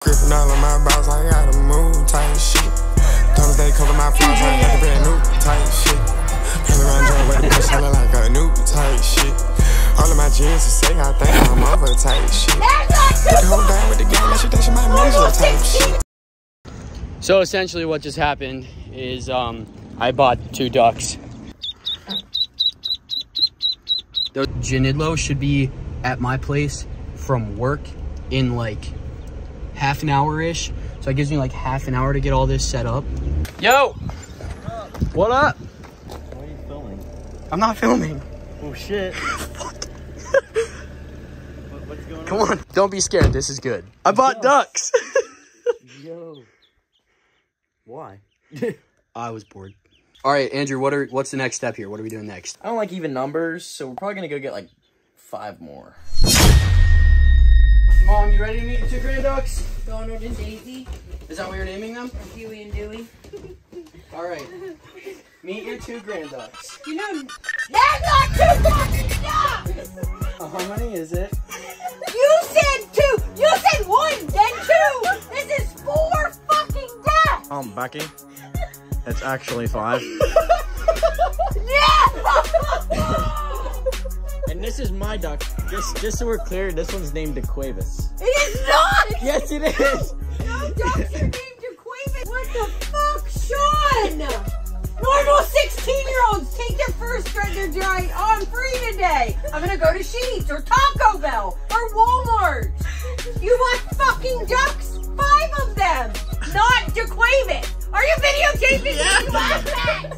gripping all on my balls, I gotta move type shit. Thomas they cover my flaws, I got a brand new type shit. Hell around John with the push, I look like a new type shit. All of my jeans to say I think I'm over type shit. Hold down with the game, that shit, my major type shit. So essentially what just happened is I bought 2 ducks. The Janidlo should be at my place from work in like half an hour-ish. So it gives me like half an hour to get all this set up. Yo! What up? Why are you filming? I'm not filming. Oh shit. Fuck. What's going on? Come on, don't be scared, this is good. I bought ducks. Yo. Why? I was bored. All right, Andrew, what's the next step here? What are we doing next? I don't like even numbers, so we're probably gonna go get like 5 more. Mom, you ready to meet your 2 grand ducks? Donald and Daisy. Is that what you're naming them? Or Huey and Dewey. All right. Meet your 2 grand ducks. You know, that's not 2 fucking ducks! How many is it? You said 2! You said 1, then 2! This is 4 fucking ducks! Becky. It's actually 5. Yeah! And this is my duck. Just so we're clear, this one's named DeQuavis. It is not! Yes, it is! No ducks are named DeQuavis! What the fuck, Sean? Normal 16-year-olds take their first treasure giant on free today. I'm gonna go to Sheetz or Taco Bell or Walmart. You want fucking ducks? 5 of them! Not DeQuavis! Are you videotaping me? You asshat!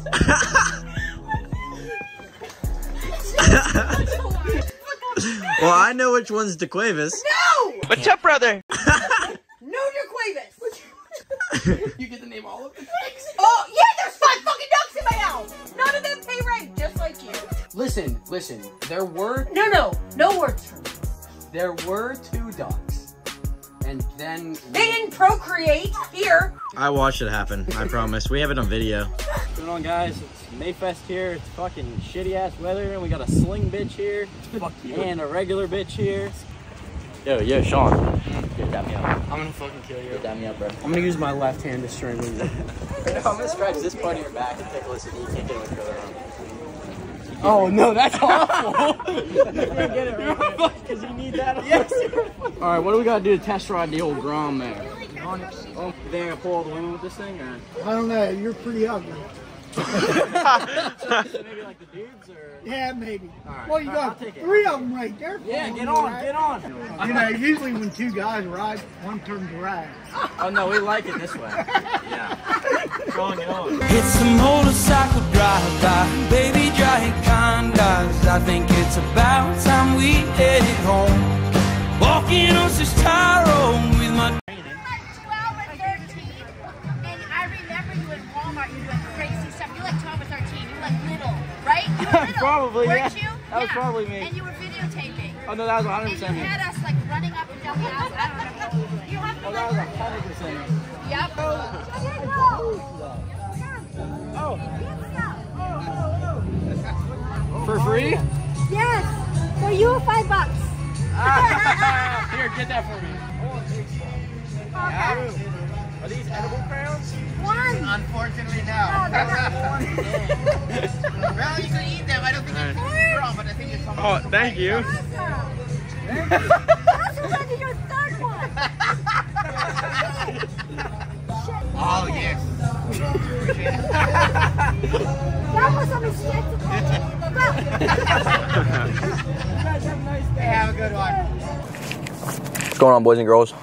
Well, I know which one's DeQuavis. No! What's up, brother? No DeQuavis! You get to name all of them? Oh, yeah, there's 5 fucking ducks in my house! None of them pay rent, just like you. Listen, there were No words from me. There were 2 ducks. And then They didn't procreate here. I watched it happen, I promise. We have it on video. What's going on, guys? It's Mayfest here. It's fucking shitty ass weather, and we got a sling bitch here. Fuck you. And a regular bitch here. Yo, Sean. Here, dab me up. I'm gonna fucking kill you. Dab me up, bro. I'm gonna use my left hand to strangle you. I'm gonna scratch this part of your back and take a listen. You can't get it with your other arm. Oh no, that's awful. You can't get it right there, because you need that. Yes. Alright, what do we gotta do to test ride the old Grom there? Oh, you think I can pull all the women with this thing, or? I don't know. You're pretty ugly. So maybe like the dudes, or? Yeah, maybe. Right. Well, you I'll got take it. 3 of them right there. Yeah, for get you, on, right? get on. You know, usually when 2 guys ride, one turns around. Oh no, we like it this way. Yeah. Sean, get on. It's a motorcycle drive-by, baby drying condoms. I think it's about time we headed home. Walking on this tar road with my 12 or 13, and I remember you in Walmart, you doing crazy stuff. You like 12 or 13, you like little, right? You were little, Probably, weren't yeah. you? That was probably me. And you were videotaping. Oh no, that was 100% And you me. had us like running up and down the aisle. I don't remember what we were. You have to Oh, that was 100% me. Yep. For free? Yes. For you, $5. Here, get that for me. Okay. Are these edible crayons? One. Unfortunately, no. Well, you can eat them. I don't think it's wrong, but I think it's something. Oh, thank you. That's already your 3rd one. Oh, yes. That was a mistake. Have a good one. What's going on, boys and girls?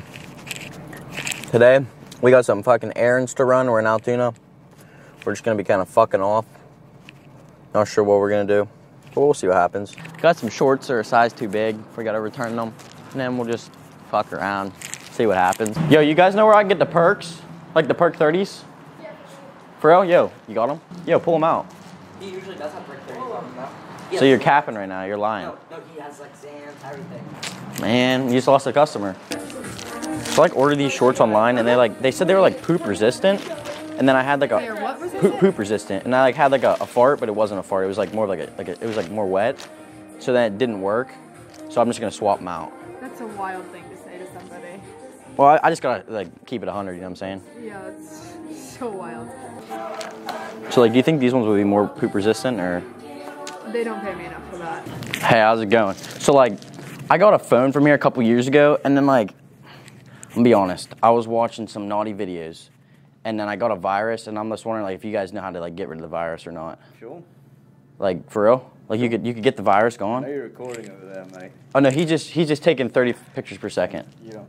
Today we got some fucking errands to run. We're in Altoona. We're just gonna be kind of fucking off. Not sure what we're gonna do, but we'll see what happens. Got some shorts that are a size too big. We gotta return them, and then we'll just fuck around, see what happens. Yo, you guys know where I can get the perks? Like the perk 30s? Yeah. For real? Yo, you got them? Yo, pull them out. He usually does have perk 30s. So you're capping right now. You're lying. No, he has like Xans, everything. Man, you just lost a customer. So I ordered these shorts online, and they said they were like poop resistant, and then I had like a poop resistant, and I had like a fart, but it wasn't a fart. It was like more it was like more wet, so then it didn't work. So I'm just gonna swap them out. That's a wild thing to say to somebody. Well, I just gotta like keep it 100. You know what I'm saying? Yeah, it's so wild. So like, do you think these ones would be more poop resistant, or? They don't pay me enough for that. Hey, how's it going? So like, I got a phone from here a couple years ago, and then like, I'm gonna be honest, I was watching some naughty videos, and then I got a virus, and I'm just wondering like if you guys know how to like get rid of the virus or not. Sure. Like for real? Like you could get the virus gone? I know you're recording over there, mate. Oh no, he's just taking 30 pictures per second. You don't.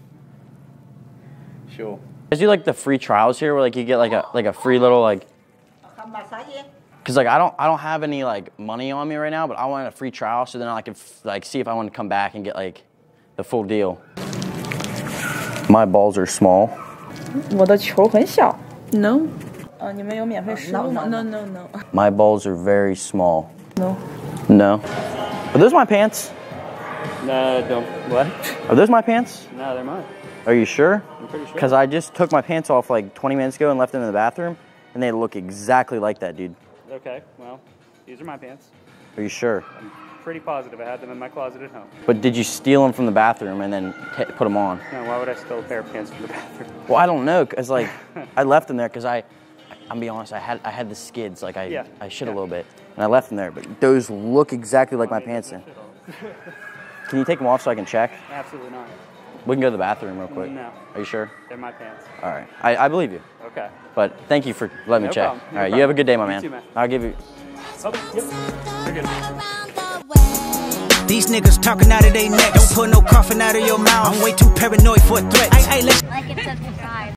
Sure. Guys do like the free trials here, where like you get like a free little like. Cause like I don't have any like money on me right now, but I wanted a free trial, so then I could like see if I want to come back and get like the full deal. My balls are small. 我的球很小。No. 你们有免费试录吗 ？No, no, no. My balls are very small. No. No. Are those my pants? No, don't. What? Are those my pants? No, they're mine. Are you sure? I'm pretty sure. Because I just took my pants off like 20 minutes ago and left them in the bathroom, and they look exactly like that, dude. Okay, well, these are my pants. Are you sure? I'm pretty positive I had them in my closet at home. But did you steal them from the bathroom and then put them on? No, why would I steal a pair of pants from the bathroom? Well, I don't know, cause like I left them there because I'm be honest, I had the skids, like I shit a little bit, and I left them there. But those look exactly like my pants. Then. Can you take them off so I can check? Absolutely not. We can go to the bathroom real quick. No. Are you sure? They're my pants. All right, I believe you. Okay. But thank you for letting me check. Problem. All right, you have a good day, my man. You too, man. I'll give you. Okay, yep. You're good. These niggas talking out of their neck. Don't put no coughing out of your mouth. I'm way too paranoid for a threat. Like it's a